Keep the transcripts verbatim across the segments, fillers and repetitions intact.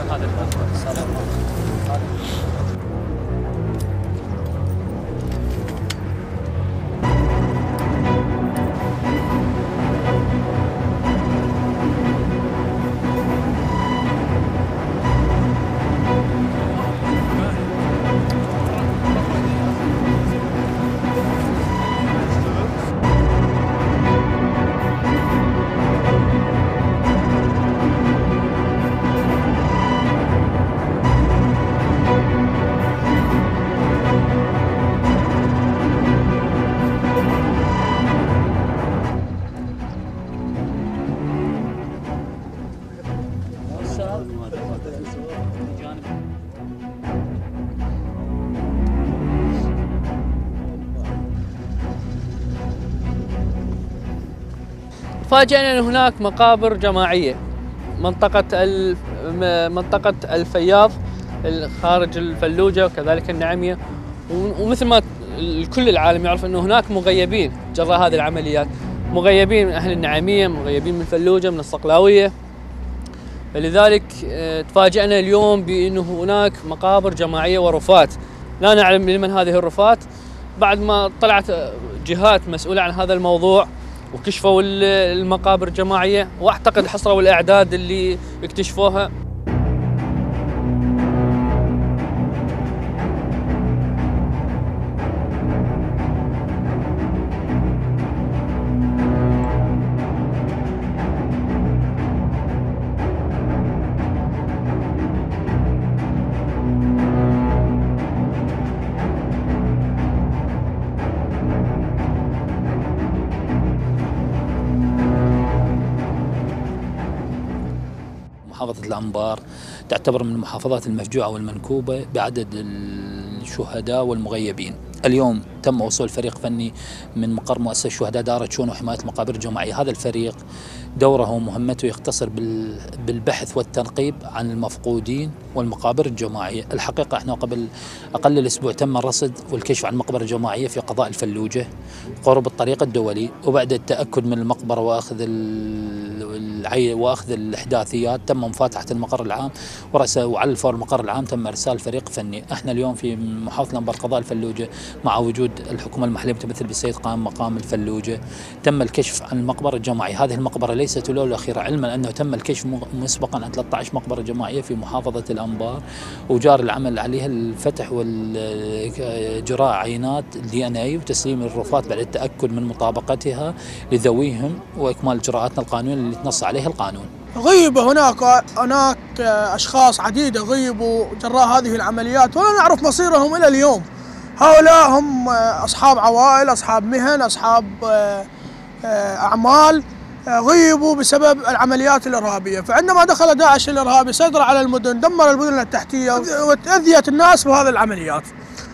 فاجأنا أن هناك مقابر جماعية منطقة الف... منطقة الفياض خارج الفلوجة وكذلك النعمية، ومثل ما كل العالم يعرف أنه هناك مغيبين جراء هذه العمليات، مغيبين من أهل النعمية، مغيبين من الفلوجة، من الصقلاوية. فلذلك تفاجأنا اليوم بأنه هناك مقابر جماعية ورفات، لا نعلم لمن هذه الرفات. بعد ما طلعت جهات مسؤولة عن هذا الموضوع وكشفوا المقابر الجماعية، واعتقد حصروا الأعداد اللي اكتشفوها. محافظة الأنبار تعتبر من المحافظات المفجوعة والمنكوبة بعدد الشهداء والمغيبين. اليوم تم وصول فريق فني من مقر مؤسسة الشهداء دار تشون وحماية المقابر الجماعية. هذا الفريق دوره ومهمته يختصر بالبحث والتنقيب عن المفقودين والمقابر الجماعية. الحقيقة احنا قبل أقل الأسبوع تم الرصد والكشف عن مقبرة جماعية في قضاء الفلوجة قرب الطريق الدولي، وبعد التأكد من المقبرة وأخذ العي وأخذ الإحداثيات تم مفاتحة المقر العام ورأسه، وعلى الفور المقر العام تم إرسال فريق فني. احنا اليوم في محافظة الأنبار قضاء الفلوجة مع وجود الحكومة المحلية متمثل بالسيد قائم مقام الفلوجة تم الكشف عن المقبرة الجماعية. هذه المقبرة ليست الأولى والأخيرة، علما أنه تم الكشف مسبقا عن ثلاثة عشر مقبرة جماعية في محافظة الأنبار، وجار العمل عليها الفتح والجراء عينات الدي ان اي وتسليم الرفات بعد التأكد من مطابقتها لذويهم وإكمال إجراءاتنا القانونية اللي تنص عليها القانون. غيب هناك هناك أشخاص عديدة غيبوا جراء هذه العمليات ولا نعرف مصيرهم إلى اليوم. هؤلاء هم أصحاب عوائل، أصحاب مهن، أصحاب أعمال، غيبوا بسبب العمليات الإرهابية. فعندما دخل داعش الإرهابي سيطر على المدن، دمر المدن التحتية وأذيت الناس بهذه العمليات.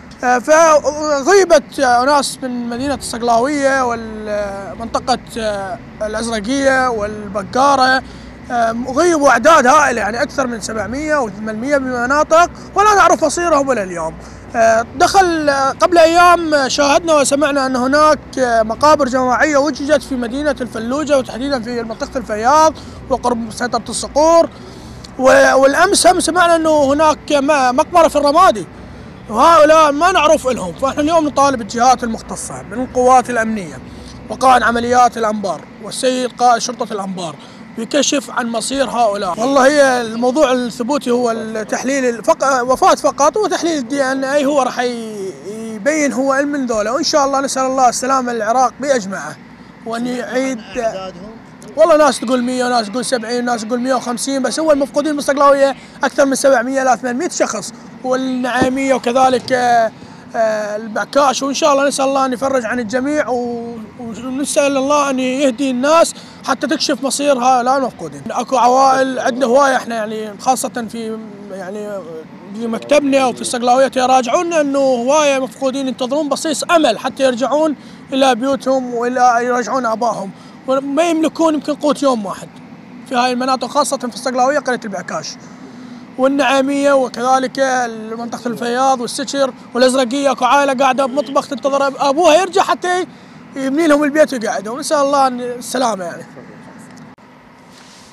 فغيبت ناس من مدينة الصقلاوية والمنطقة الأزرقية والبقارة، غيبوا أعداد هائلة يعني أكثر من سبعمئة وثمانمئة بمناطق ولا نعرف مصيرهم إلى اليوم. دخل قبل أيام شاهدنا وسمعنا أن هناك مقابر جماعية وجدت في مدينة الفلوجة وتحديدا في منطقة الفياض وقرب سيطرة الصقور، والأمس هم سمعنا أنه هناك مقبرة في الرمادي، وهؤلاء ما نعرف لهم. فإحنا اليوم نطالب الجهات المختصة من القوات الأمنية وقائد عمليات الأنبار والسيد قائد شرطة الأنبار بكشف عن مصير هؤلاء. والله هي الموضوع الثبوتي هو التحليل فق... وفاة فقط، وتحليل الدي ان اي هو راح يبين هو من ذولا، وان شاء الله نسال الله السلامه للعراق باجمعه وان يعيد. والله ناس تقول مئة وناس تقول سبعين وناس تقول مئة وخمسين، بس هو المفقودين بالصقلاويه اكثر من سبعمئة الى ثمانمئة شخص، والنعاميه وكذلك البعكاش، وان شاء الله نسال الله ان يفرج عن الجميع، ونسال الله ان يهدي الناس حتى تكشف مصير هؤلاء المفقودين. اكو عوائل عندنا هوايه احنا يعني خاصه في يعني في مكتبنا وفي الصقلاويه يراجعون انه هوايه مفقودين ينتظرون بصيص امل حتى يرجعون الى بيوتهم والى يرجعون ابائهم، وما يملكون يمكن قوت يوم واحد في هاي المناطق خاصه في الصقلاويه قريه البعكاش والنعاميه وكذلك منطقه الفياض والسكر والازرقيه. اكو عائله قاعده بمطبخ تنتظر ابوها يرجع حتى يبني لهم البيت ويقعدهم. نسال الله السلامه يعني.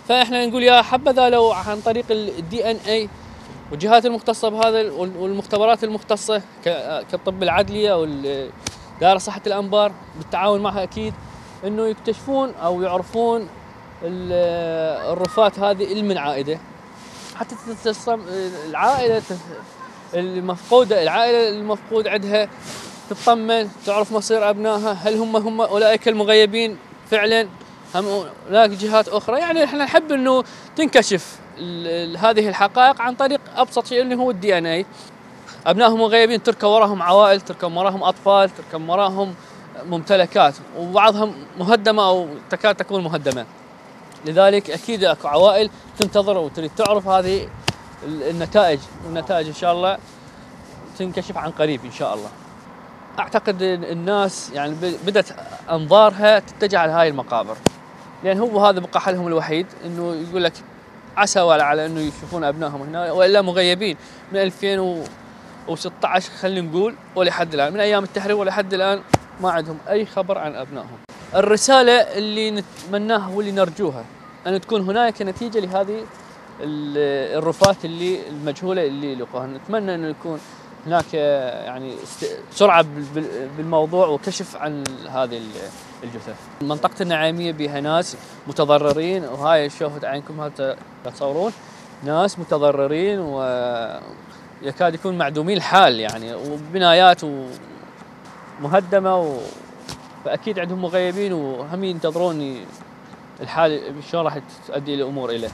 فاحنا نقول يا حبذا لو عن طريق الدي ان اي والجهات المختصه بهذا والمختبرات المختصه كالطب العدلي او دائره صحه الانبار بالتعاون معها اكيد انه يكتشفون او يعرفون الرفات هذه المنعائده حتى العائله المفقوده العائله المفقود عندها تطمن تعرف مصير ابنائها، هل هم هم اولئك المغيبين فعلا هم هناك جهات اخرى. يعني احنا نحب انه تنكشف هذه الحقائق عن طريق ابسط شيء اللي هو الدي ان اي. ابنائهم مغيبين تركوا وراهم عوائل، تركوا وراهم اطفال، تركوا وراهم ممتلكات وبعضها مهدمه او تكاد تكون مهدمه. لذلك اكيد اكو عوائل تنتظر وتريد تعرف هذه النتائج، والنتائج ان شاء الله تنكشف عن قريب ان شاء الله. اعتقد الناس يعني بدات انظارها تتجه على هاي المقابر، لان هو هذا بقى حلهم الوحيد انه يقول لك عسى ولا على انه يشوفون ابنائهم هنا، والا مغيبين من ألفين وستة عشر خلينا نقول ولحد الان، من ايام التحرير ولحد الان ما عندهم اي خبر عن ابنائهم. الرساله اللي نتمناها واللي نرجوها ان تكون هناك نتيجه لهذه الرفات اللي المجهوله اللي لقوها، نتمنى انه يكون هناك يعني سرعه بالموضوع وكشف عن هذه الجثث. منطقه النعيميه بها ناس متضررين، وهاي شوفوا عينكم هذا تصورون ناس متضررين ويكاد يكون معدومين الحال يعني، وبنايات مهدمه و... فاكيد عندهم مغيبين وهم ينتظرون الحال شلون راح تؤدي الامور اليه.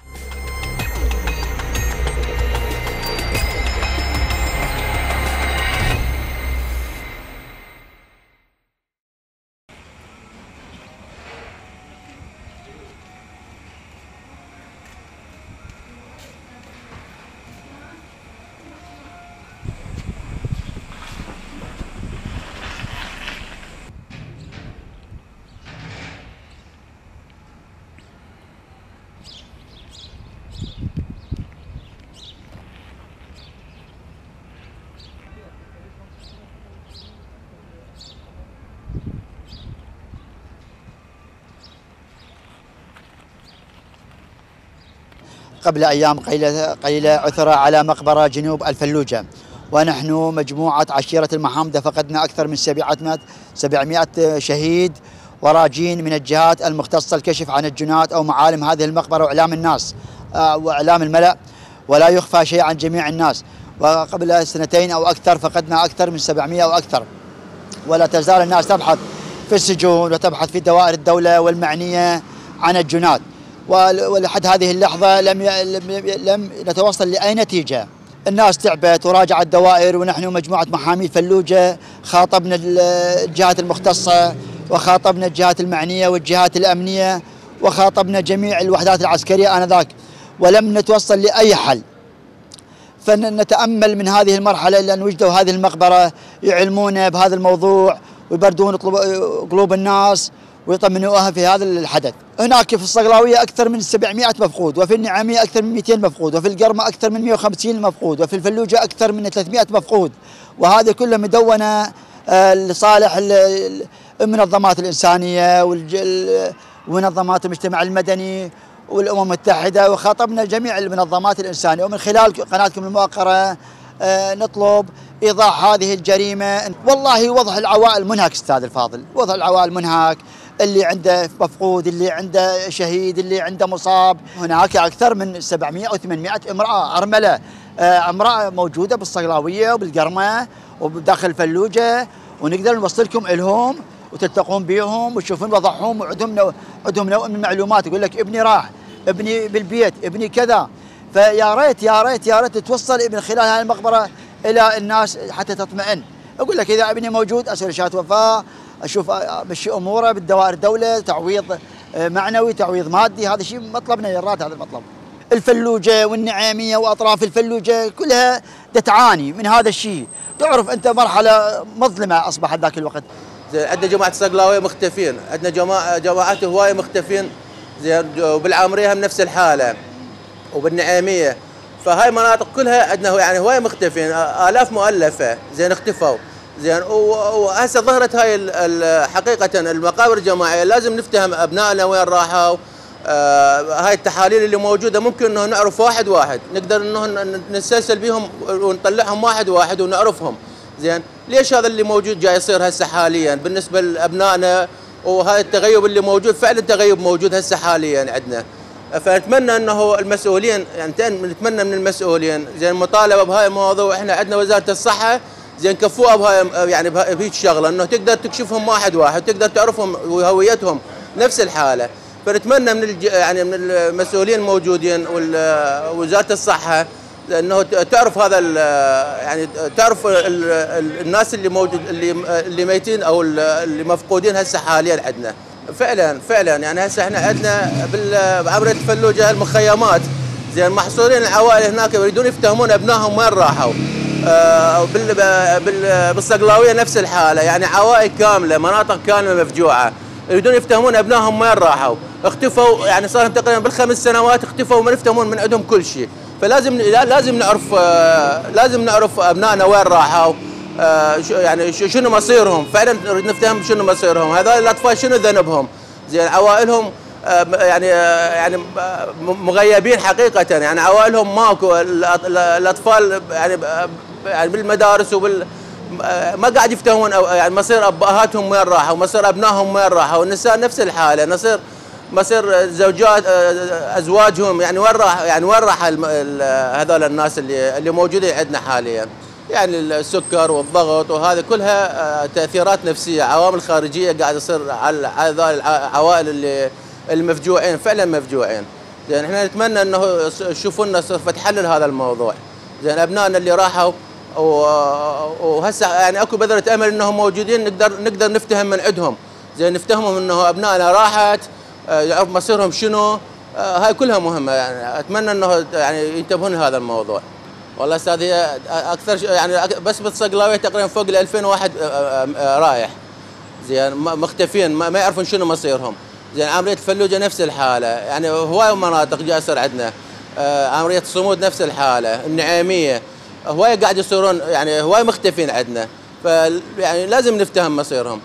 قبل أيام قليلة قليلة عثر على مقبرة جنوب الفلوجة، ونحن مجموعة عشيرة المحامدة فقدنا أكثر من سبعمائة شهيد وراجين من الجهات المختصة الكشف عن الجنات أو معالم هذه المقبرة وإعلام الناس وإعلام الملأ، ولا يخفى شيء عن جميع الناس. وقبل سنتين أو أكثر فقدنا أكثر من سبعمائة أو أكثر، ولا تزال الناس تبحث في السجون وتبحث في دوائر الدولة والمعنية عن الجنات، ولحد هذه اللحظة لم لم نتوصل لأي نتيجة. الناس تعبت وراجعت الدوائر، ونحن مجموعة محامي فلوجة خاطبنا الجهات المختصة وخاطبنا الجهات المعنية والجهات الأمنية وخاطبنا جميع الوحدات العسكرية آنذاك، ولم نتوصل لأي حل. فنتأمل من هذه المرحلة لأن وجدوا هذه المقبرة يعلمون بهذا الموضوع ويبردون قلوب الناس ويطمنوها في هذا الحدث. هناك في الصقلاوية أكثر من سبعمائة مفقود، وفي النعيمية أكثر من مئتين مفقود، وفي القرمة أكثر من مئة وخمسين مفقود، وفي الفلوجة أكثر من ثلاثمائة مفقود، وهذه كلها مدونة لصالح المنظمات الإنسانية ومنظمات المجتمع المدني والأمم المتحدة، وخاطبنا جميع المنظمات الإنسانية. ومن خلال قناتكم المؤقرة نطلب إيضاح هذه الجريمة. والله وضع العوائل منهك أستاذ الفاضل، وضع العوائل منهك، اللي عنده مفقود، اللي عنده شهيد، اللي عنده مصاب. هناك أكثر من سبعمائة أو ثمانمائة امرأة أرملة، امرأة موجودة بالصقلاوية وبالقرمة وبداخل الفلوجة، ونقدر نوصلكم إلهم وتلتقون بهم وتشوفون وضعهم، وعندهم نوع عندهم نوع من المعلومات، يقول لك ابني راح، ابني بالبيت، ابني كذا. فيا ريت يا ريت يا ريت توصل من خلال هذه المقبرة إلى الناس حتى تطمئن. أقول لك إذا ابني موجود أسوي شهادة وفاة، أشوف أمشي أموره بالدوائر الدولة، تعويض معنوي، تعويض مادي. هذا شيء مطلبنا يرات، هذا المطلب. الفلوجة والنعيمية وأطراف الفلوجة كلها تعاني من هذا الشيء. تعرف أنت مرحلة مظلمة أصبحت ذاك الوقت. عندنا جماعة الصقلاوية مختفين، عندنا جماعة جماعات هواية مختفين، زين، وبالعامرية هم نفس الحالة، وبالنعيمية. فهاي مناطق كلها عندنا يعني هواية مختفين، آلاف مؤلفة زين اختفوا زين. وهسه ظهرت هاي حقيقة المقابر الجماعية، لازم نفتهم أبنائنا وين راحوا، هاي التحاليل اللي موجوده ممكن انه نعرف واحد واحد، نقدر انه نسلسل بهم ونطلعهم واحد واحد ونعرفهم. زين ليش هذا اللي موجود جاي يصير هسه حاليا بالنسبه لابنائنا، وهذا التغيب اللي موجود فعلا تغيب موجود هسه حاليا عندنا. فنتمنى انه المسؤولين يعني نتمنى من المسؤولين زين مطالبه بهاي الموضوع. احنا عندنا وزاره الصحه زين كفوها بهاي يعني بهيك الشغله انه تقدر تكشفهم واحد واحد، تقدر تعرفهم وهويتهم نفس الحاله. فنتمنى من الج... يعني من المسؤولين الموجودين ووزاره الصحه انه تعرف هذا يعني تعرف ال... ال... الناس اللي موجود اللي اللي ميتين او اللي مفقودين هسه حاليا عندنا. فعلا فعلا يعني هسه احنا عندنا بعمريه الفلوجه المخيمات زين محصورين العوائل هناك يريدون يفتهمون ابنائهم وين راحوا. آه بال... بال... بالصقلاويه نفس الحاله، يعني عوائل كامله مناطق كامله مفجوعه يريدون يفتهمون ابنائهم وين راحوا، اختفوا يعني صار لهم تقريبا بالخمس سنوات اختفوا وما يفتهمون من عندهم كل شيء. فلازم لازم نعرف آه لازم نعرف ابنائنا وين راحوا، آه يعني شنو مصيرهم، فعلا نريد نفتهم شنو مصيرهم، هذول الاطفال شنو ذنبهم، زين عوائلهم آه يعني آه يعني مغيبين حقيقه، يعني عوائلهم ماكو، الاطفال يعني يعني بالمدارس وبال ما قاعد يفتهمون يعني مصير ابهاتهم وين راحوا، مصير ابنائهم وين راحوا، والنساء نفس الحاله، مصير مصير زوجات ازواجهم يعني وين راح يعني وين راح هذول الناس اللي اللي موجودين عندنا حاليا. يعني السكر والضغط وهذه كلها تاثيرات نفسيه، عوامل خارجيه قاعد تصير على هذول العوائل اللي المفجوعين، فعلا مفجوعين. زين احنا نتمنى انه يشوفوا لنا صرفه حل لهذا الموضوع. زين ابنائنا اللي راحوا وهسه يعني اكو بذره امل انهم موجودين، نقدر نقدر نفتهم من عندهم، زين نفتهمهم انه ابنائنا راحت، يعرف مصيرهم شنو، هاي كلها مهمه. يعني اتمنى انه يعني ينتبهون لهذا الموضوع. والله استاذ هي اكثر يعني بس بالصقلاويه تقريبا فوق ال ألفين واحد رايح، زين مختفين ما يعرفون شنو مصيرهم. زين عمريه الفلوجه نفس الحاله، يعني هواي مناطق جاسر عندنا، عمريه الصمود نفس الحاله، النعيميه هواي قاعد يصيرون يعني هواي مختفين عندنا، فيعني لازم نفتهم مصيرهم.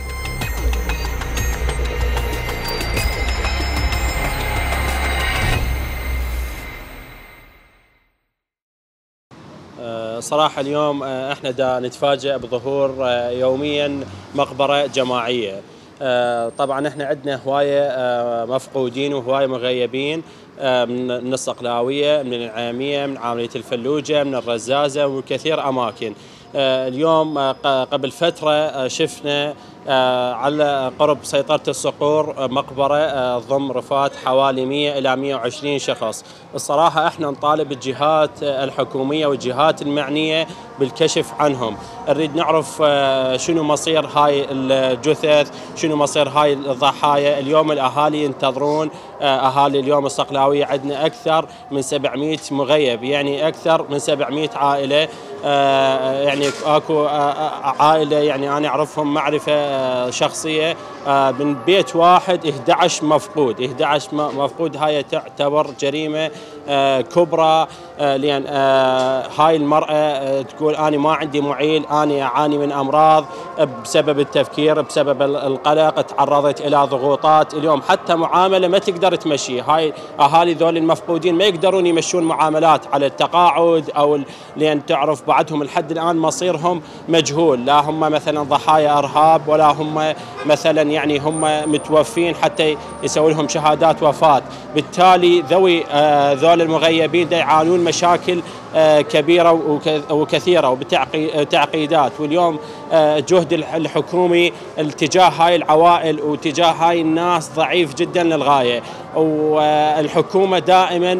صراحة اليوم احنا دا نتفاجأ بظهور يوميا مقبرة جماعية. طبعا احنا عندنا هواية مفقودين وهواية مغيبين من الصقلاوية، من النعيمية، من عامرية الفلوجة، من الرزازة وكثير أماكن. اليوم قبل فترة شفنا على قرب سيطرة الصقور مقبرة تضم رفات حوالي مئة إلى مئة وعشرين شخص. الصراحة احنا نطالب الجهات الحكومية والجهات المعنية بالكشف عنهم، نريد نعرف شنو مصير هاي الجثث، شنو مصير هاي الضحايا. اليوم الأهالي ينتظرون، أهالي اليوم الصقلاوية عندنا أكثر من سبعمئة مغيب، يعني أكثر من سبعمئة عائلة. يعني اكو عائله يعني انا اعرفهم معرفه شخصيه من بيت واحد إحدى عشر مفقود، إحدى عشر مفقود. هاي تعتبر جريمه كبرى، لان هاي المراه تقول انا ما عندي معيل، انا اعاني من امراض بسبب التفكير، بسبب القلق، تعرضت الى ضغوطات. اليوم حتى معامله ما تقدر تمشي، هاي اهالي ذول المفقودين ما يقدرون يمشون معاملات على التقاعد او لان تعرف بعدهم لحد الان مصيرهم مجهول، لا هم مثلا ضحايا ارهاب ولا هم مثلا يعني هم متوفين حتى يسوي لهم شهادات وفاه. بالتالي ذوي ذول المغيبين دا يعانون مشاكل كبيره وكثيره وبتعقيدات. واليوم جهد الحكومي اتجاه هاي العوائل واتجاه هاي الناس ضعيف جدا للغايه، والحكومه دائما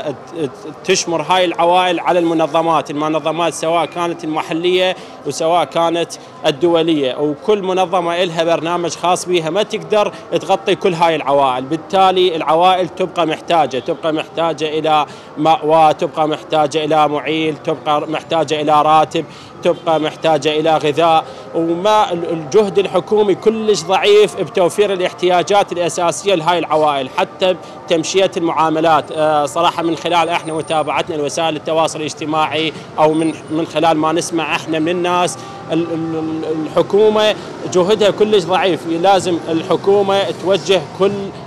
تشمر هاي العوائل على المنظمات، المنظمات سواء كانت المحليه وسواء كانت الدوليه، وكل منظمه لها برنامج خاص بها، ما تقدر تغطي كل هاي العوائل. بالتالي العوائل تبقى محتاجه تبقى محتاجه الى مأوى، تبقى محتاجه الى معيل، تبقى محتاجه الى راتب، تبقى محتاجه الى غذاء. وما الجهد الحكومي كلش ضعيف بتوفير الاحتياجات الاساسيه لهاي العوائل، حتى تمشيه المعاملات. صراحه من خلال احنا متابعتنا لوسائل التواصل الاجتماعي او من من خلال ما نسمع احنا من الناس، الحكومه جهدها كلش ضعيف. لازم الحكومه توجه كل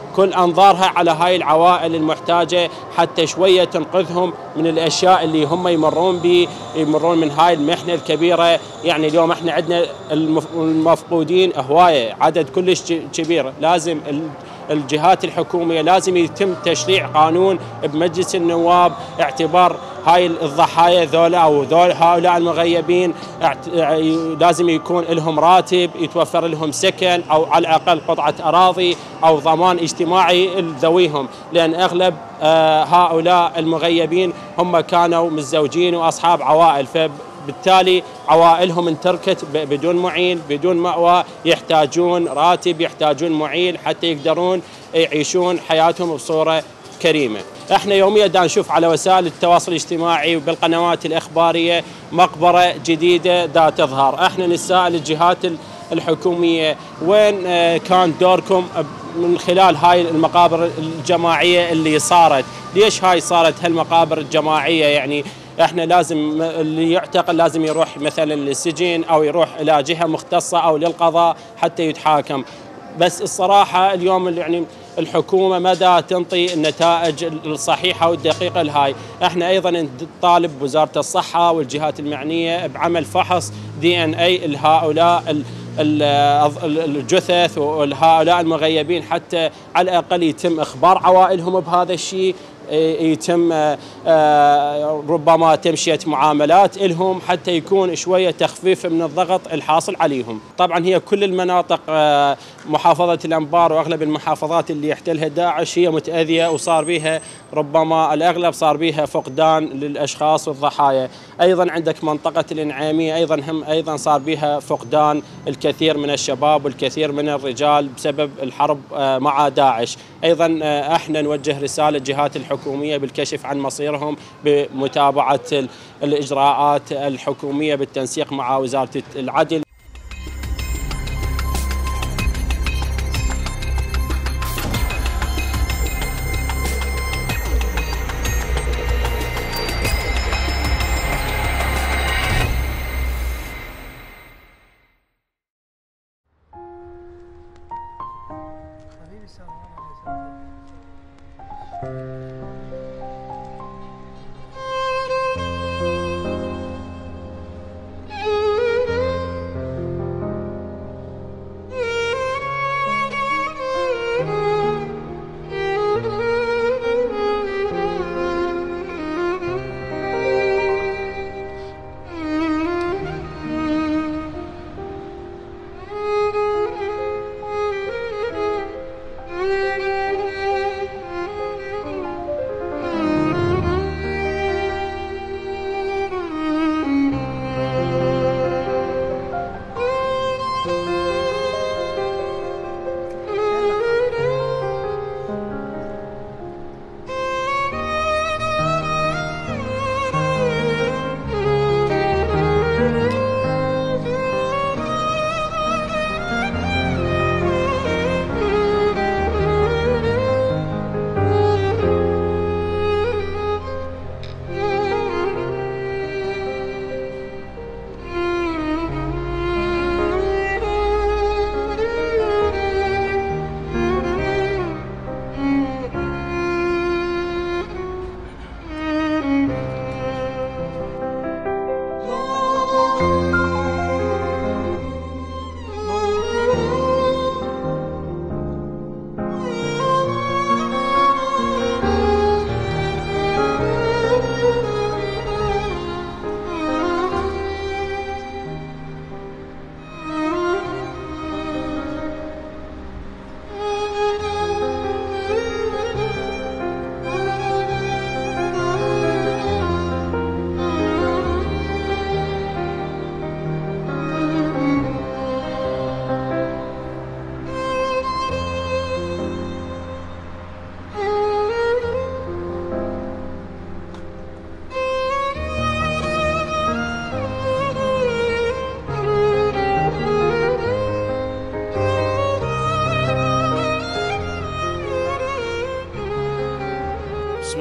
كل أنظارها على هاي العوائل المحتاجة حتى شوية تنقذهم من الأشياء اللي هم يمرون به، يمرون من هاي المحنة الكبيرة. يعني اليوم احنا عندنا المفقودين هواية، عدد كلش كبير. لازم الجهات الحكومية لازم يتم تشريع قانون بمجلس النواب اعتبار هاي الضحايا ذولا أو ذول هؤلاء المغيبين لازم يكون لهم راتب، يتوفر لهم سكن أو على الأقل قطعة أراضي أو ضمان اجتماعي لذويهم، لأن أغلب هؤلاء المغيبين هم كانوا متزوجين وأصحاب عوائل، فبالتالي عوائلهم انتركت بدون معين بدون مأوى، يحتاجون راتب، يحتاجون معين حتى يقدرون يعيشون حياتهم بصورة كريمة. احنا يوميا دا نشوف على وسائل التواصل الاجتماعي وبالقنوات الإخبارية مقبرة جديدة دا تظهر. احنا نسأل الجهات الحكومية وين كان دوركم من خلال هاي المقابر الجماعية اللي صارت؟ ليش هاي صارت هالمقابر الجماعية؟ يعني احنا لازم اللي يعتقل لازم يروح مثلا للسجن او يروح الى جهة مختصة او للقضاء حتى يتحاكم. بس الصراحة اليوم يعني الحكومة مدى تنطي النتائج الصحيحة والدقيقة لهاي. احنا ايضا نطالب وزارة الصحة والجهات المعنية بعمل فحص دي ان اي لهؤلاء الجثث وهؤلاء المغيبين حتى على الأقل يتم إخبار عوائلهم بهذا الشيء، يتم ربما تمشية معاملات لهم حتى يكون شوية تخفيف من الضغط الحاصل عليهم. طبعا هي كل المناطق محافظة الأنبار وأغلب المحافظات اللي يحتلها داعش هي متأذية وصار بها ربما الأغلب صار بها فقدان للأشخاص والضحايا. أيضا عندك منطقة الإنعامية أيضا هم أيضا صار بها فقدان الكثير من الشباب والكثير من الرجال بسبب الحرب مع داعش. أيضا احنا نوجه رسالة للجهات الحكومية بالكشف عن مصيرهم بمتابعة الإجراءات الحكومية بالتنسيق مع وزارة العدل.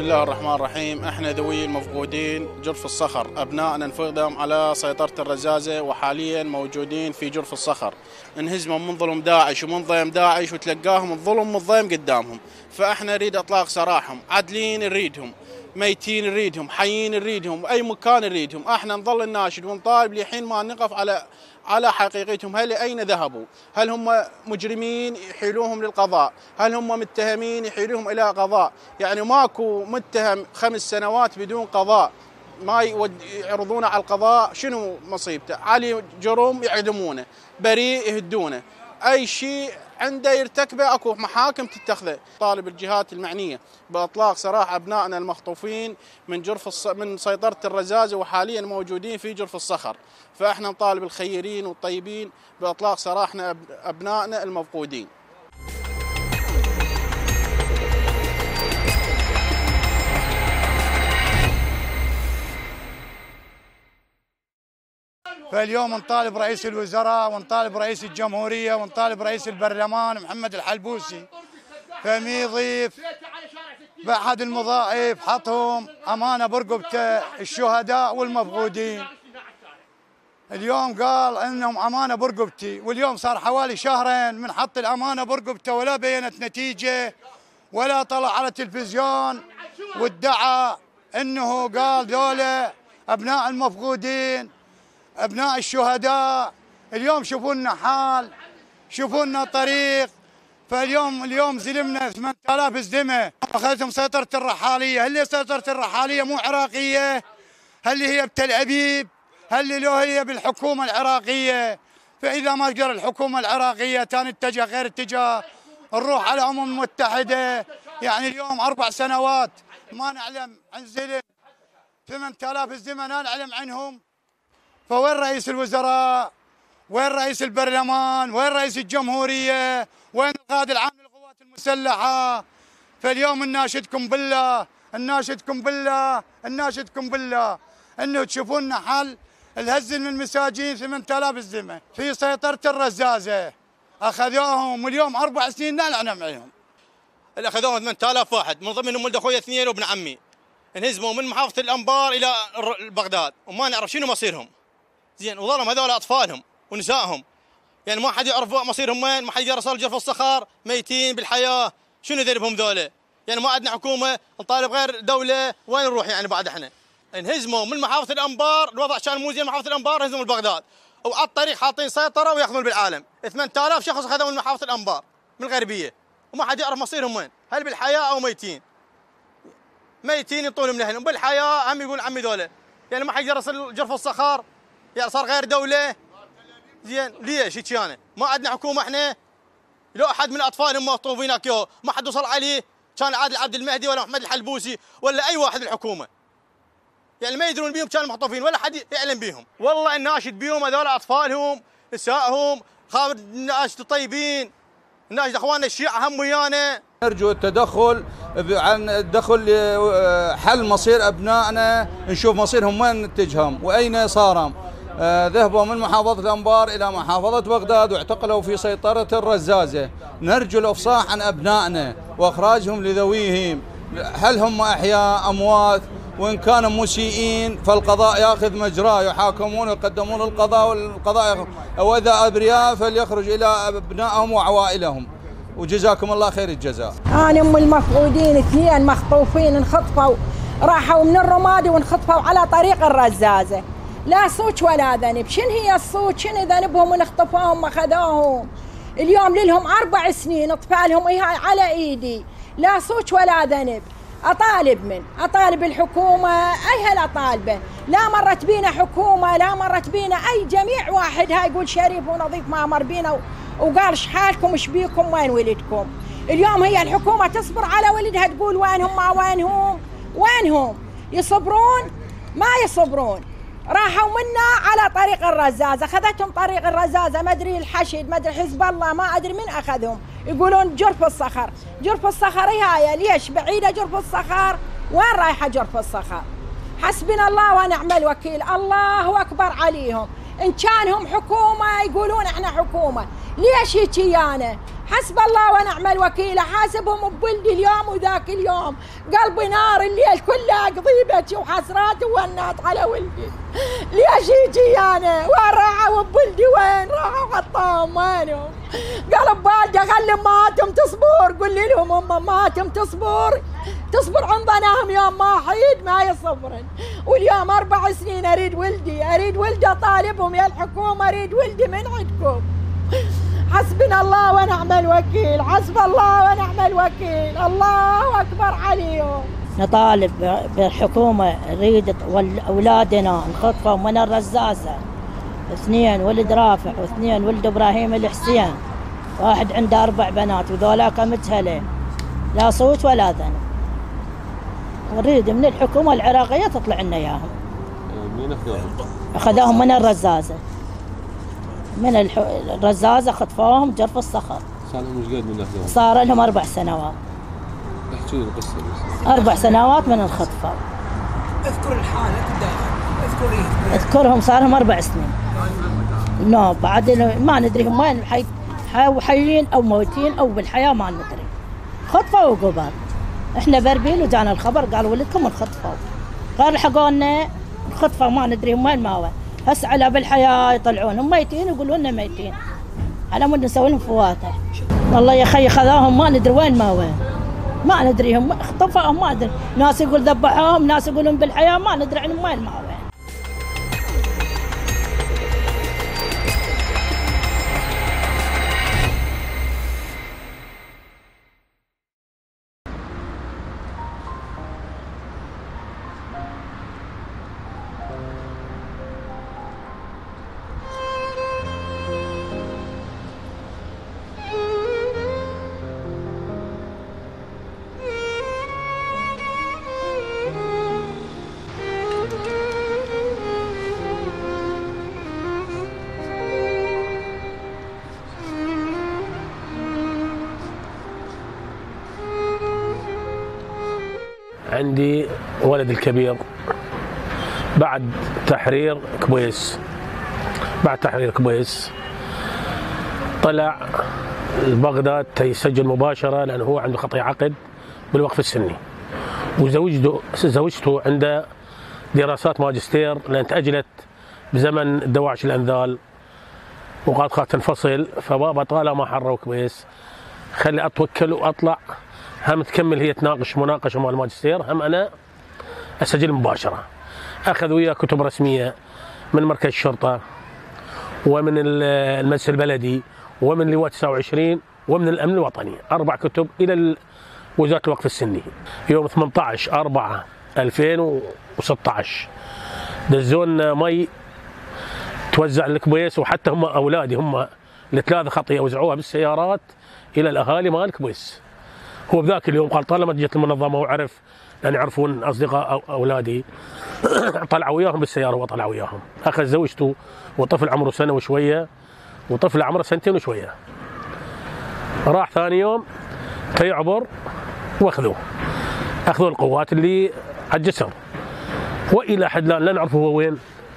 الله الرحمن الرحيم. احنا ذوي المفقودين جرف الصخر، ابنائنا انفقدهم على سيطرة الرزازة وحاليا موجودين في جرف الصخر، انهزموا من ظلم داعش ومن ضيم داعش وتلقاهم الظلم والضيم قدامهم، فاحنا نريد اطلاق سراحهم، عدلين نريدهم، ميتين نريدهم، حيين نريدهم، اي مكان نريدهم، احنا نظل الناشد ونطالب لحين ما نقف على على حقيقتهم. هل اين ذهبوا؟ هل هم مجرمين يحيلوهم للقضاء؟ هل هم متهمين يحيلوهم الى قضاء؟ يعني ماكو متهم خمس سنوات بدون قضاء، ما يعرضونه على القضاء، شنو مصيبته؟ علي جرم يعدمونه، بريء يهدونه، اي شيء عنده يرتكبه اكو محاكم تتخذه. طالب الجهات المعنيه باطلاق سراح ابنائنا المخطوفين من جرف الص... من سيطره الرزازه وحاليا موجودين في جرف الصخر، فاحنا نطالب الخيرين والطيبين باطلاق سراحنا ابنائنا المفقودين. فاليوم نطالب رئيس الوزراء ونطالب رئيس الجمهورية ونطالب رئيس البرلمان محمد الحلبوسي فمي يضيف بأحد المضائف حطهم أمانة برقبته الشهداء والمفقودين. اليوم قال إنهم أمانة برقبتي، واليوم صار حوالي شهرين من حط الأمانة برقبته ولا بينت نتيجة ولا طلع على التلفزيون وادعى إنه قال دولة أبناء المفقودين أبناء الشهداء. اليوم شوفوا لنا حال، شوفوا لنا طريق. فاليوم اليوم زلمنا ثمانية آلاف زلمة، أخذتهم سيطرة الرحالية. هل هي سيطرة الرحالية مو عراقية؟ هل هي بتل أبيب؟ هل لو هي بالحكومة العراقية؟ فإذا ما قدر الحكومة العراقية كان اتجه غير اتجاه نروح على الأمم المتحدة. يعني اليوم أربع سنوات ما نعلم عن زلم، ثمانية آلاف زلمة لا نعلم عنهم. فوين رئيس الوزراء؟ وين رئيس البرلمان؟ وين رئيس الجمهورية؟ وين القائد العام للقوات المسلحة؟ فاليوم نناشدكم بالله، نناشدكم بالله، نناشدكم بالله انه تشوفوا لنا حل. الهزل من المساجين ثمانية آلاف زلمة في سيطرة الرزازة اخذوهم، واليوم اربع سنين لا نعلم عليهم. اللي اخذوهم ثمانية آلاف واحد، من ضمنهم ولد اخوي اثنين وابن عمي، انهزموا من محافظة الانبار الى بغداد وما نعرف شنو مصيرهم. زين، وظلم هذول اطفالهم ونسائهم، يعني ما حد يعرف مصيرهم وين، ما حد يرسل جرف الصخر، ميتين بالحياه، شنو ذنبهم ذولا؟ يعني ما عندنا حكومه، نطالب غير دوله، وين نروح يعني بعد احنا؟ انهزموا من محافظه الانبار، الوضع كان مو زين محافظه الانبار، انهزموا لبغداد، وعلى الطريق حاطين سيطره وياخذون بالعالم، ثمانية آلاف شخص اخذوا من محافظه الانبار من الغربيه، وما حد يعرف مصيرهم وين، هل بالحياه او ميتين؟ ميتين يطولهم لهن، بالحياه عمي يقول عمي ذولا، يعني ما حد يرسل جرف الصخر، يعني صار غير دوله. زين، ليش هيك يعني؟ ما عندنا حكومه احنا؟ لو احد من اطفالهم مخطوفين هكذا ما حد وصل عليه، كان عادل عبد المهدي ولا محمد الحلبوسي ولا اي واحد بالحكومه. يعني ما يدرون بيهم كانوا مخطوفين ولا حد يعلم بيهم. والله الناشد بيهم هذول اطفالهم، نسائهم، خابر الناس الطيبين، الناشد اخواننا الشيعه هم ويانا. نرجو التدخل عن الدخل حل مصير ابنائنا، نشوف مصيرهم وين اتجهم واين صاروا. آه ذهبوا من محافظة الأنبار إلى محافظة بغداد واعتقلوا في سيطرة الرزازة. نرجو الإفصاح عن أبنائنا وإخراجهم لذويهم، هل هم أحياء أموات؟ وإن كانوا مسيئين فالقضاء يأخذ مجراه، يحاكمون ويقدمون القضاء والقضاء، وإذا أبرياء فليخرج إلى أبنائهم وعوائلهم. وجزاكم الله خير الجزاء. أنا أم المفقودين اثنين مخطوفين انخطفوا، راحوا من الرمادي وانخطفوا على طريق الرزازة، لا صوت ولا ذنب. شن هي الصوت؟ شن ذنبهم من اخطفوهم واخذوهم؟ اليوم لهم اربع سنين اطفالهم هي على ايدي، لا صوت ولا ذنب. اطالب من اطالب الحكومه، اي هل اطالبه؟ لا مرت بينا حكومه، لا مرت بينا اي جميع واحد هاي يقول شريف ونظيف ما مر بينا وقال ايش حالكم ايش بيكم وين ولدكم. اليوم هي الحكومه تصبر على ولدها تقول وينهم ما وينهم؟ وينهم؟ يصبرون؟ ما يصبرون. راحوا منا على طريق الرزازة، أخذتهم طريق الرزازة، ما أدري الحشد ما أدري حزب الله ما أدري من أخذهم، يقولون جرف الصخر. جرف الصخر هي ليش بعيدة جرف الصخر؟ وين رايحة جرف الصخر؟ حسبنا الله ونعم الوكيل، الله أكبر عليهم. إن كانهم حكومة يقولون إحنا حكومة، ليش هيك يعني؟ حسب الله ونعم الوكيل. حاسبهم بولدي اليوم وذاك اليوم، قلبي نار الليل كله قضيبتي وحسراتي ونات على ولدي. ليش يجي انا؟ وين راحوا بولدي؟ وين راحوا؟ حطاهم وينهم؟ قلب والده خلي امهاتهم تصبر، قولي لهم هم امهاتهم تصبر تصبر عن ظناهم يوم ما حيد ما يصبرن. واليوم اربع سنين اريد ولدي، اريد ولدي اطالبهم يا الحكومه، اريد ولدي من عندكم. حسبنا الله ونعم الوكيل، حسب الله ونعم الوكيل، الله اكبر عليهم. نطالب بالحكومه، نريد اولادنا نخطفهم من الرزازه، اثنين ولد رافع واثنين ولد ابراهيم الحسين، واحد عنده اربع بنات وذولاك متهله لا صوت ولا ذنب. نريد من الحكومه العراقيه تطلع لنا اياهم. مين اخذوهم؟ اخذوهم من الرزازه، من الح... الرزازه خطفوهم جرف الصخر. صار لهم ايش قد من اخذوهم؟ صار لهم اربع سنوات. احكي لي القصه بس. اربع سنوات من الخطفه. اذكر الحاله اذكري اذكرهم صار لهم اربع سنين. نو بعد ما ندري هم وين حي... حيين او موتين او بالحياه ما ندري. خطفوا وقبال. احنا بربيل وجانا الخبر قالوا ولدكم انخطفوا. غير لحقونا انخطفوا ما ندري هم وين ما وين. هسه على بالحياه يطلعونهم ميتين يقولوا لنا ميتين. على مود نسوي لهم فواته. والله يا خي خذاهم ما ندري وين ما وين. ما ندري هم اختفوا ما ادري، ناس يقول ذبحوهم، ناس يقولون بالحياه، ما ندري عنهم وين ما وين. عندي ولد الكبير بعد تحرير كويس، بعد تحرير كويس طلع بغداد يسجل مباشرة لأنه هو عنده خطية عقد بالوقف السني، وزوجته زوجته عنده دراسات ماجستير لأن تأجلت بزمن الدواعش الأنذال وقالت خاف تنفصل، فبابا طالما حروا كويس خلي أتوكل وأطلع، هم تكمل هي تناقش مناقشه مال الماجستير، هم انا اسجل مباشره. اخذ وياه كتب رسميه من مركز الشرطه ومن المجلس البلدي ومن لواء تسعة وعشرين ومن الامن الوطني، اربع كتب الى وزاره الوقف السني. يوم ثمانية عشر أربعة ألفين وستة عشر دزون مي توزع الكبيس، وحتى هم اولادي هم الثلاثه خطيه وزعوها بالسيارات الى الاهالي مال الكبيس. هو بذاك اليوم قال طالما جت المنظمه وعرف لان يعرفون اصدقاء اولادي طلع وياهم بالسياره وطلع وياهم، اخذ زوجته وطفل عمره سنه وشويه وطفل عمره سنتين وشويه. راح ثاني يوم كيعبر واخذوه، اخذوا القوات اللي على الجسر، والى حد الان لا نعرف هو وين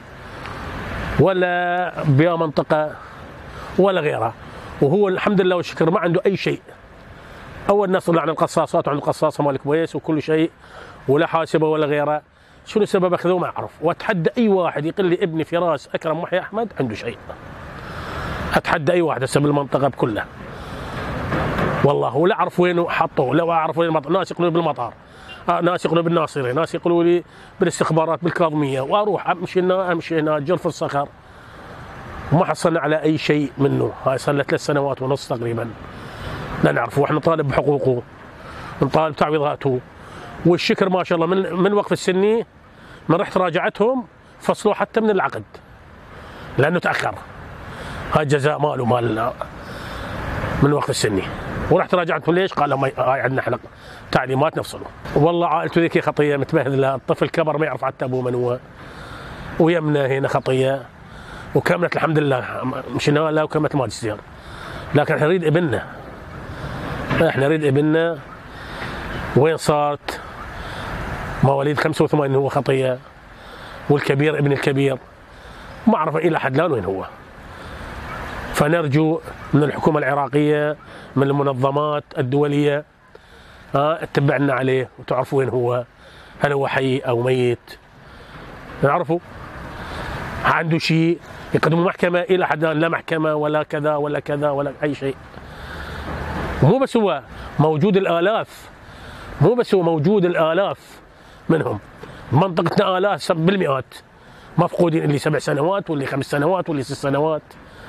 ولا بيا منطقه ولا غيرها، وهو الحمد لله والشكر ما عنده اي شيء. اول ناس طلع عن القصاصات وعن القصاصه مال كويس وكل شيء ولا حاسبه ولا غيره، شنو السبب اخذوه ما اعرف، واتحدى اي واحد يقول لي ابني فراس اكرم محي احمد عنده شيء. اتحدى اي واحد هسه بالمنطقه بكلها. والله ولا اعرف وين حطوه، لا اعرف وين المطار، ناس يقولوا بالمطار، ناس يقولوا بالناصري، ناس يقولوا لي بالاستخبارات بالكاظميه، واروح امشي هنا امشي هنا جرف الصخر. وما حصلنا على اي شيء منه، هاي صار له ثلاث سنوات ونص تقريبا. لا نعرف، واحنا نطالب بحقوقه نطالب تعويضاته، والشكر ما شاء الله من من وقف السني من رحت راجعتهم فصلوه حتى من العقد لانه تاخر. هاي الجزاء ماله مال من وقف السني، ورحت راجعتهم ليش؟ قال لهم هاي عندنا حلق تعليمات نفصله. والله عائلته ذيك خطيه متبهذله، الطفل كبر ما يعرف حتى ابوه من هو، ويمنا هنا خطيه، وكملت الحمد لله مشينا لا وكملت ماجستير. لكن احنا نريد ابننا، احنا نريد ابننا وين صارت؟ مواليد خمسة وثمانين هو خطيه، والكبير ابن الكبير ما اعرف الى حد الان وين هو. فنرجو من الحكومة العراقية من المنظمات الدولية ها تتبع لنا عليه وتعرفوا وين هو، هل هو حي أو ميت، نعرفه. عنده شيء يقدموا محكمة، إلى حد الآن لا محكمة ولا كذا ولا كذا ولا أي شيء. مو بس هو موجود الآلاف، مو بس هو موجود الآلاف منهم، منطقتنا آلاف بالمئات مفقودين، اللي سبع سنوات واللي خمس سنوات واللي ست سنوات.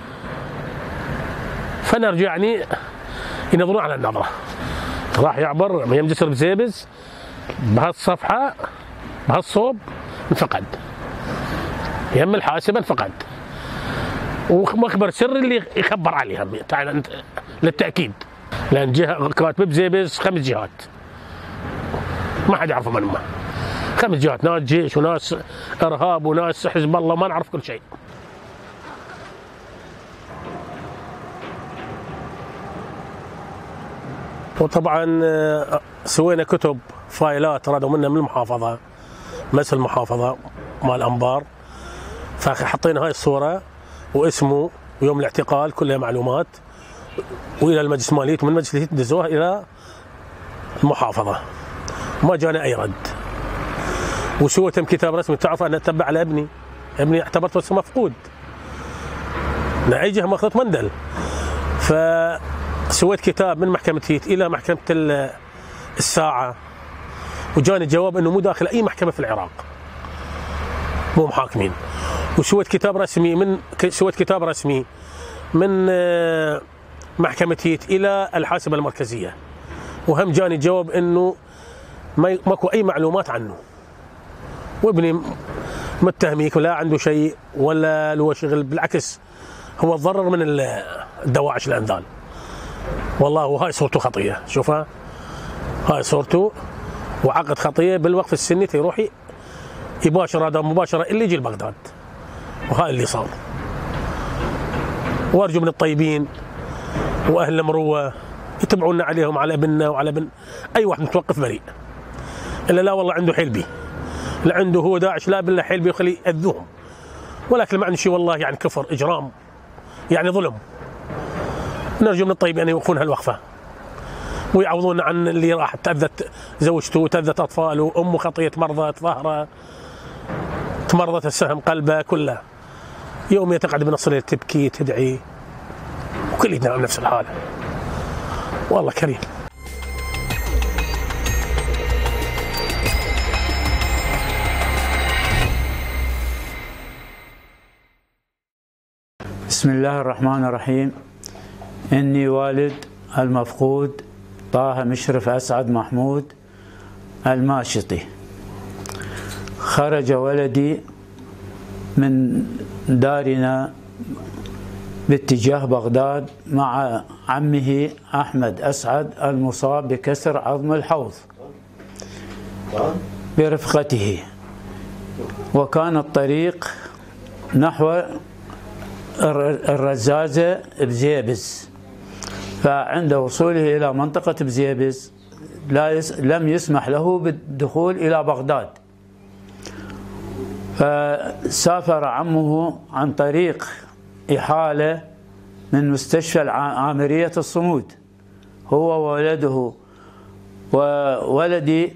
فنرجع يعني ينظرون على النظرة. راح يعبر من يم جسر بزيبز بهالصفحة بهالصوب انفقد، يم الحاسبة انفقد، ومخبر سري اللي يخبر عليها للتأكيد، لأن جهة كاتبة بزيبز خمس جهات ما حد يعرف من هم، خمس جهات، ناس جيش وناس إرهاب وناس حزب الله، ما نعرف كل شيء. وطبعا سوينا كتب فايلات رادوا منها من المحافظة، مثل المحافظة مال الأنبار، فحطينا هاي الصورة واسمه ويوم الاعتقال كلها معلومات، وإلى المجلس المالية، ومن المجلس المالية دزوها إلى المحافظة، ما جانا أي رد. وسويت كتاب رسمي، تعرف أنا أتبع على ابني، ابني اعتبرته بس مفقود، من أي جهة ماخذت مندل. فسويت كتاب من محكمة هيت إلى محكمة الساعة، وجاني جواب أنه مو داخل أي محكمة في العراق، مو محاكمين. وسويت كتاب رسمي من سويت كتاب رسمي من محكمة هيت إلى الحاسبة المركزية، وهم جاني جواب أنه ما ماكو أي معلومات عنه، وابني متهميك ولا عنده شيء ولا له شغل، بالعكس هو تضرر من الدواعش الأنذال. والله وهاي صورته خطية، شوفها هاي صورته، وعقد خطية بالوقف السني يروح يباشر هذا مباشرة اللي يجي لبغداد، وهاي اللي صار. وارجو من الطيبين واهل المروه يتبعونا عليهم، على ابننا وعلى ابن اي واحد متوقف بريء، الا لا والله عنده حيل بيه، لا عنده هو داعش لا بالله حيل بيه يخلي ياذوهم، ولكن ما عنده شيء والله يعني كفر اجرام يعني ظلم. نرجو من الطيبين ان يوقفون هالوقفه ويعوضونا عن اللي راح تاذت زوجته وتاذت اطفاله، امه خطيه مرضت ظهره، تمرضت السهم قلبه كله، يوم تقعد بنص الليل تبكي تدعي، وكلنا على نفس الحاله. والله كريم. بسم الله الرحمن الرحيم. إني والد المفقود طه مشرف أسعد محمود الماشطي. خرج ولدي من دارنا باتجاه بغداد مع عمه أحمد أسعد المصاب بكسر عظم الحوض برفقته، وكان الطريق نحو الرزازة بزيبز، فعند وصوله إلى منطقة بزيبز لا يس لم يسمح له بالدخول إلى بغداد، فسافر عمه عن طريق إحالة من مستشفى عامرية الصمود هو وولده، وولدي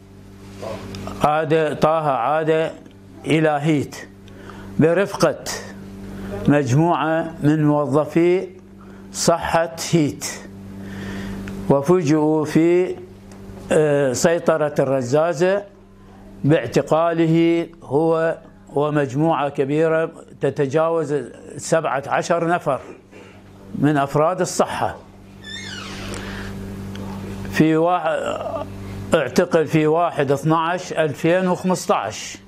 عاد طه عاد إلى هيت برفقة مجموعة من موظفي صحة هيت، وفوجئوا في سيطرة الرزازة باعتقاله هو ومجموعة كبيرة تتجاوز سبعة عشر نفر من أفراد الصحة. في واحد اعتقل في واحد اثنعش ألفين وخمسطعش،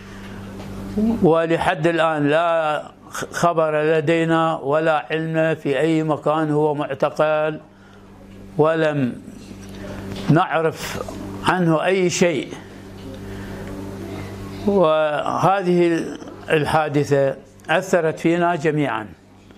ولحد الآن لا خبر لدينا ولا علم في أي مكان هو معتقل، ولم نعرف عنه أي شيء. وهذه الحادثة أثرت فينا جميعا.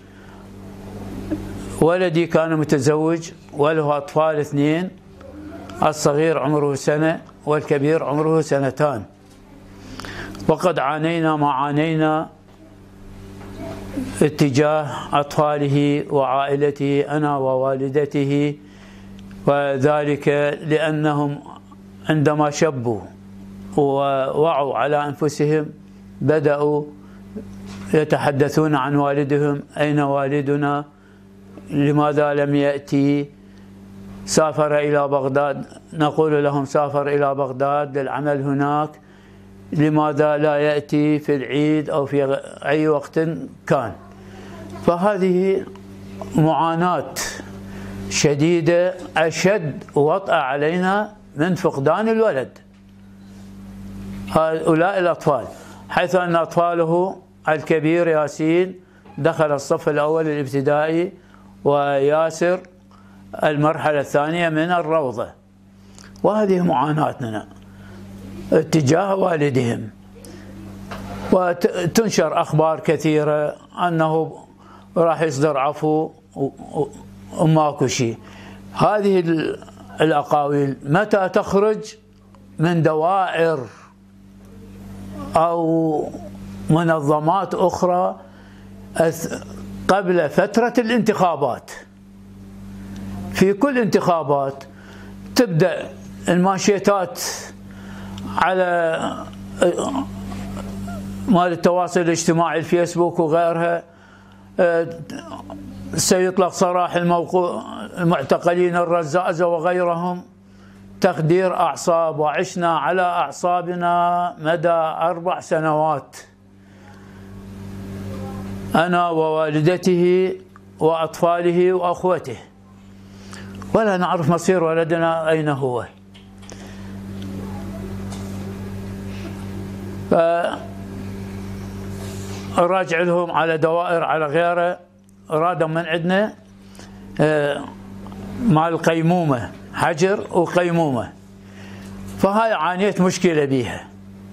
ولدي كان متزوج وله أطفال اثنين، الصغير عمره سنة والكبير عمره سنتان، وقد عانينا ما عانينا اتجاه أطفاله وعائلته أنا ووالدته، وذلك لأنهم عندما شبوا ووعوا على أنفسهم بدأوا يتحدثون عن والدهم: أين والدنا؟ لماذا لم يأتي؟ سافر إلى بغداد. نقول لهم: سافر إلى بغداد للعمل هناك، لماذا لا يأتي في العيد أو في أي وقت كان؟ فهذه معاناة شديدة أشد وطأ علينا من فقدان الولد. هؤلاء الأطفال، حيث أن أطفاله الكبير ياسين دخل الصف الأول الابتدائي، وياسر المرحلة الثانية من الروضة، وهذه معاناتنا اتجاه والدهم. وتنشر أخبار كثيرة أنه راح يصدر عفو وماكو شيء. هذه الأقاويل متى تخرج من دوائر أو منظمات أخرى قبل فترة الانتخابات. في كل انتخابات تبدأ المانشيتات على مال التواصل الاجتماعي، الفيسبوك وغيرها: سيطلق سراح المعتقلين الرزازة وغيرهم، تخدير أعصاب، وعشنا على أعصابنا مدى أربع سنوات أنا ووالدته وأطفاله وأخوته، ولا نعرف مصير ولدنا أين هو. فراجع لهم على دوائر على غيره، رادوا من عندنا مال القيمومة، حجر وقيمومة. فهاي عانيت مشكلة بيها،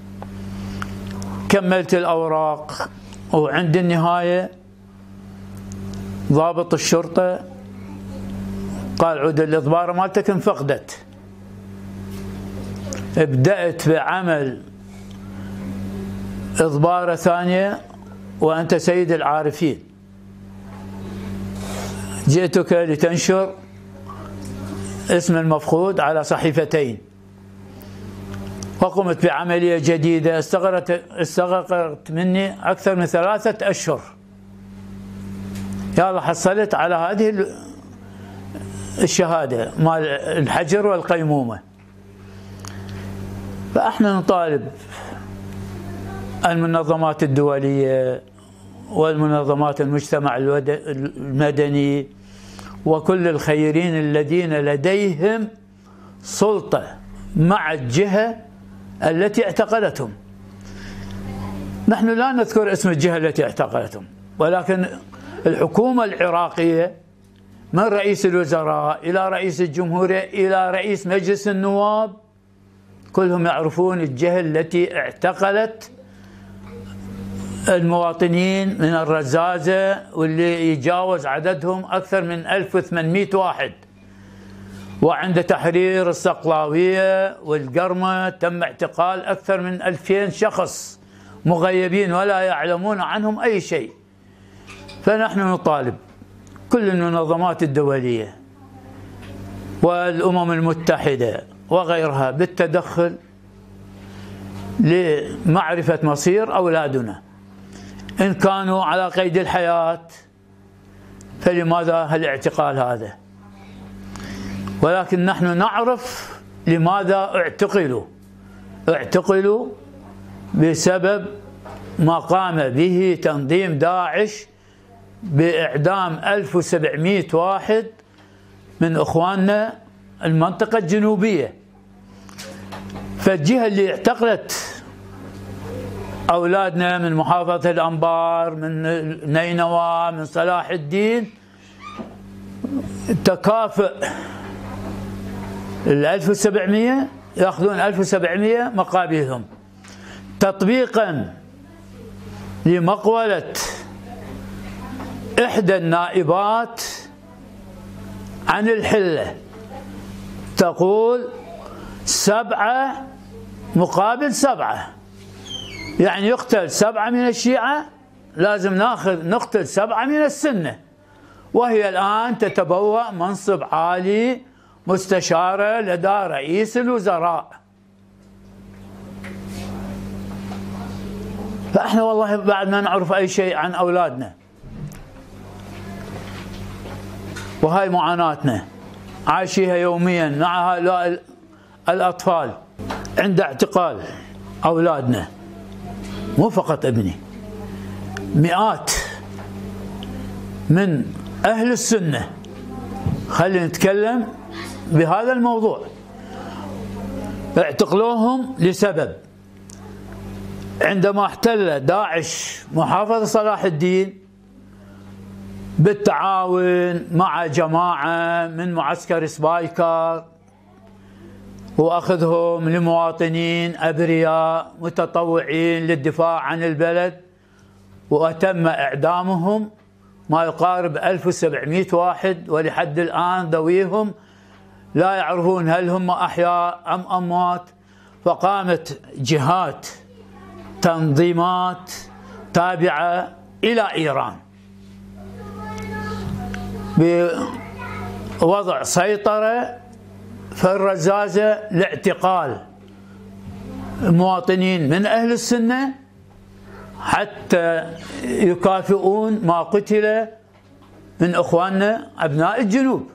كملت الأوراق، وعند النهاية ضابط الشرطة قال: عود الإضبارة مالتك انفقدت. بدأت بعمل إضبارة ثانية وأنت سيد العارفين، جئتك لتنشر اسم المفقود على صحيفتين، وقمت بعملية جديدة استغرقت استغرقت مني أكثر من ثلاثة أشهر. يلا حصلت على هذه الشهادة مال الحجر والقيمومة. فاحنا نطالب المنظمات الدولية والمنظمات المجتمع المدني وكل الخيرين الذين لديهم سلطة مع الجهة التي اعتقلتهم. نحن لا نذكر اسم الجهة التي اعتقلتهم، ولكن الحكومة العراقية من رئيس الوزراء إلى رئيس الجمهورية إلى رئيس مجلس النواب كلهم يعرفون الجهة التي اعتقلت المواطنين من الرزازة، واللي يجاوز عددهم أكثر من ألف وثمانمئة واحد. وعند تحرير الصقلاوية والقرمة تم اعتقال أكثر من ألفين شخص مغيبين ولا يعلمون عنهم أي شيء. فنحن نطالب كل المنظمات الدولية والأمم المتحدة وغيرها بالتدخل لمعرفة مصير أولادنا. إن كانوا على قيد الحياة فلماذا الاعتقال هذا؟ ولكن نحن نعرف لماذا اعتقلوا. اعتقلوا بسبب ما قام به تنظيم داعش بإعدام ألف وسبعمئة واحد من إخواننا المنطقة الجنوبية. فالجهة اللي اعتقلت أولادنا من محافظة الأنبار، من نينوى، من صلاح الدين، تكافئ ال ألف وسبعمئة يأخذون ألف وسبعمئة مقابلهم، تطبيقا لمقولة إحدى النائبات عن الحلة تقول سبعة مقابل سبعة، يعني يقتل سبعة من الشيعة لازم ناخذ نقتل سبعة من السنة، وهي الآن تتبوأ منصب عالي مستشارة لدى رئيس الوزراء. فإحنا والله بعد ما نعرف أي شيء عن أولادنا، وهاي معاناتنا عايشيها يوميا مع هؤلاء الأطفال. عند اعتقال أولادنا، مو فقط ابني، مئات من أهل السنة، خلينا نتكلم بهذا الموضوع، اعتقلوهم لسبب: عندما احتل داعش محافظة صلاح الدين بالتعاون مع جماعة من معسكر سبايكر وأخذهم لمواطنين أبرياء متطوعين للدفاع عن البلد، وتم إعدامهم ما يقارب ألف وسبعمئة واحد، ولحد الآن ذويهم لا يعرفون هل هم أحياء أم أموات. فقامت جهات تنظيمات تابعة إلى إيران بوضع سيطرة في الرزازة لاعتقال مواطنين من أهل السنة حتى يكافئون ما قتل من إخواننا أبناء الجنوب.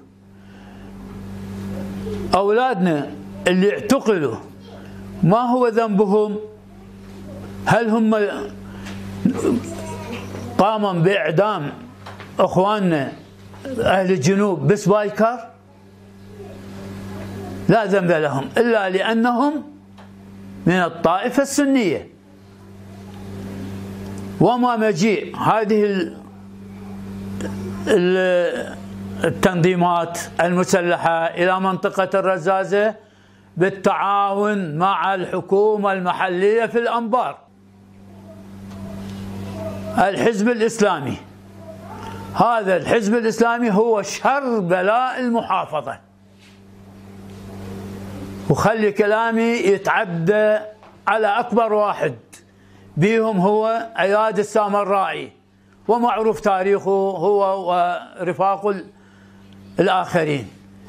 أولادنا اللي اعتقلوا ما هو ذنبهم؟ هل هم قاموا بإعدام إخواننا أهل الجنوب بسبايكر؟ لا ذنب لهم إلا لأنهم من الطائفة السنية. وما مجيء هذه التنظيمات المسلحة إلى منطقة الرزازة بالتعاون مع الحكومة المحلية في الأنبار، الحزب الإسلامي. هذا الحزب الإسلامي هو شر بلاء المحافظة، وخلي كلامي يتعدى على أكبر واحد بيهم هو عياد السامرائي، ومعروف تاريخه هو ورفاقه الآخرين.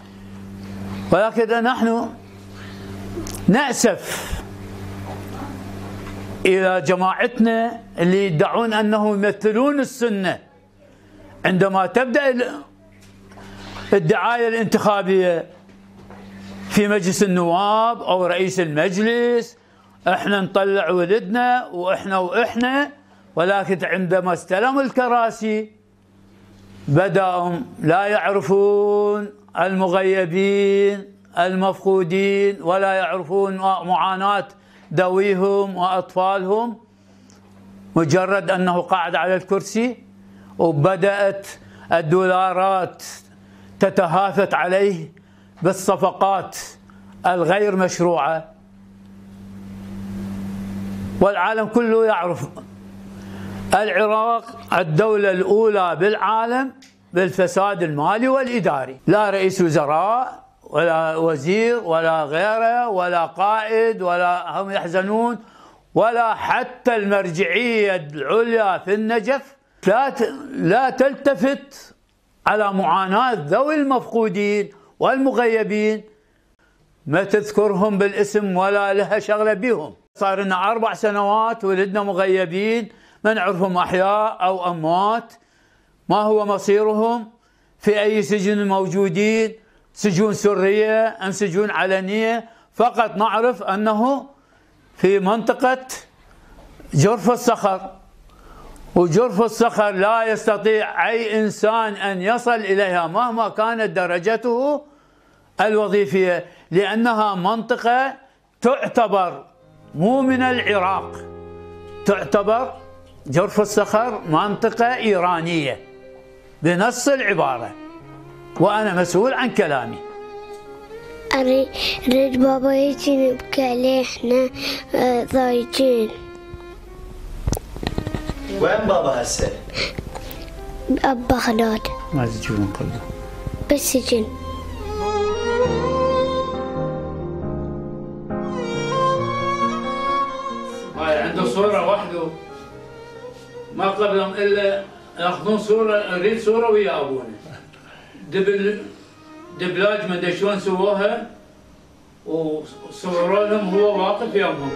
ولكن نحن نأسف إلى جماعتنا اللي يدعون أنهم يمثلون السنة، عندما تبدأ الدعاية الانتخابية في مجلس النواب أو رئيس المجلس، احنا نطلع ولدنا واحنا واحنا، ولكن عندما استلموا الكراسي بدأوا لا يعرفون المغيبين المفقودين، ولا يعرفون معاناة ذويهم وأطفالهم. مجرد أنه قاعد على الكرسي وبدأت الدولارات تتهافت عليه بالصفقات الغير مشروعة، والعالم كله يعرف العراق الدولة الأولى بالعالم بالفساد المالي والإداري. لا رئيس وزراء ولا وزير ولا غيره ولا قائد ولا هم يحزنون، ولا حتى المرجعية العليا في النجف لا لا تلتفت على معاناة ذوي المفقودين والمغيبين، ما تذكرهم بالاسم ولا لها شغلة بهم. صار لنا أربع سنوات ولدنا مغيبين، ما نعرفهم أحياء أو أموات، ما هو مصيرهم، في أي سجن موجودين، سجون سرية أم سجون علنية. فقط نعرف أنه في منطقة جرف الصخر، وجرف الصخر لا يستطيع أي إنسان أن يصل إليها مهما كانت درجته الوظيفية، لأنها منطقة تعتبر مو من العراق، تعتبر جرف الصخر منطقة إيرانية بنص العبارة، وأنا مسؤول عن كلامي. أريد بابا يجي نبكي عليه، إحنا ضايجين. وين بابا هسه؟ ببغداد. ما تجون كله بالسجن. هاي عنده صورة وحده ما قبلهم الا ياخذون صوره، اريد صوره ويا ابونا. دبل دبلاج ما ادري شلون سووها وصوروا لهم هو واقف يمهم.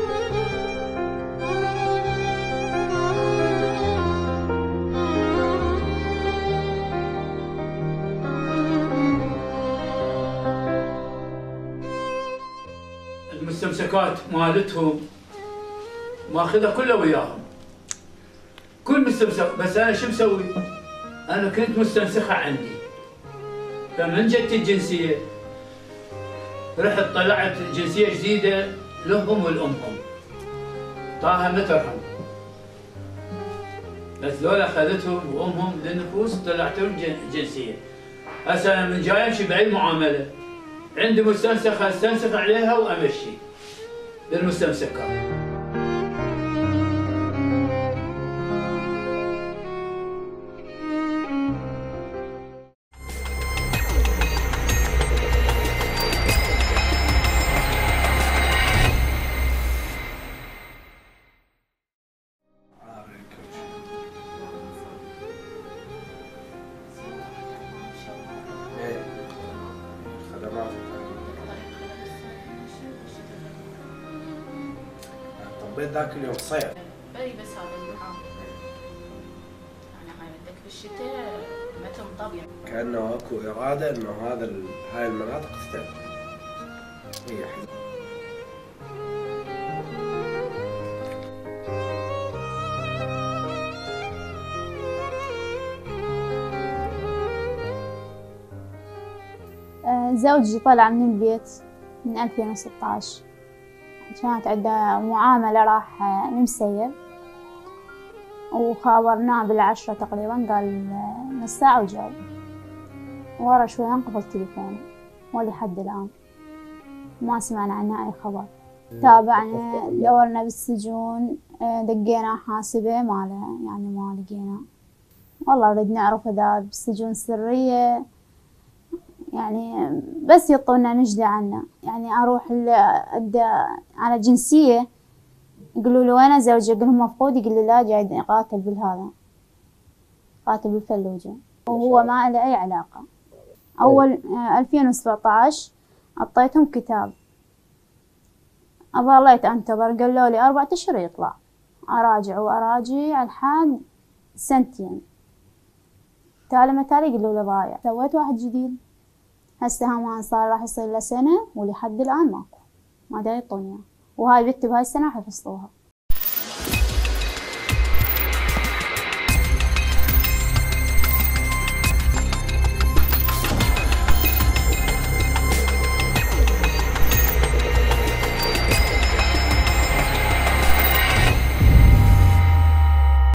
المستمسكات مالتهم ماخذها كلها وياهم. كل مستمسك، بس انا شو مسوي؟ انا كنت مستنسخه عندي. فمن جت الجنسيه رحت طلعت جنسيه جديده لهم ولامهم. طاها مترهم. بس ذولا اخذتهم وامهم للنفوس طلعت لهم جنسيه. هسه انا من جاي امشي بعيد معامله. عندي مستنسخه استنسخ عليها وامشي للمستمسكات. طبيت ذاك اليوم صيف. اي بس هذا المحافظ. انا هاي بدك بالشتاء ما تنطبع. كأنه اكو إرادة انه هذا هاي المناطق تتم. هي حزب. زوجي طلع من البيت من ألفين وستة عشر. كانت عنده معاملة راح نمسير وخابرناه بالعشرة تقريبا، قال نص ساعة وجاي. ورا شوي انقفل تليفونه ولحد الآن ما سمعنا عنها أي خبر. تابعنا دورنا بالسجون، دقينا حاسبة ما يعني ما لقينا. والله نريد نعرف إذا بالسجون السرية يعني بس يطولنا نجلي عنه. يعني أروح على جنسية يقولوا لي وين زوجي؟ أقول لهم مفقود، يقول لي لا جاي يقاتل بالهذا، قاتل بالفلوجة وهو ما له أي علاقة. أول ألفين وسبعة عشر أعطيتهم كتاب، أظليت أنتظر، قالوا لي أربعة أشهر يطلع. أراجع وأراجع لحد سنتين، تالي ما تالي يقولوا لي ضايع. سويت واحد جديد هسه هم صار راح يصير له سنة ولحد الآن ماكو، ما دا يعطوني. وهاي بنتي بهاي السنة حفظتوها.